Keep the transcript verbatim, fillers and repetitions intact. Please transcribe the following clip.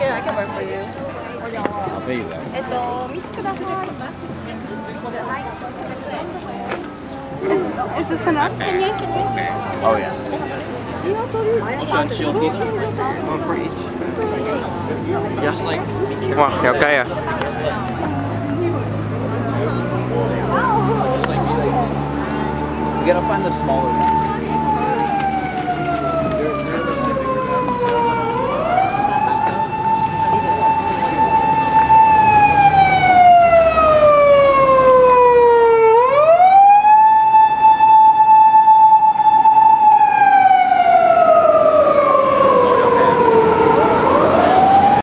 Yeah, I can work for you. I'll pay you that. えっと、三つください。Is this enough? Can you? Can you? Oh yeah. Which one should you get? One for each. Just like. Wow, how kaya? You gotta find the smaller ones.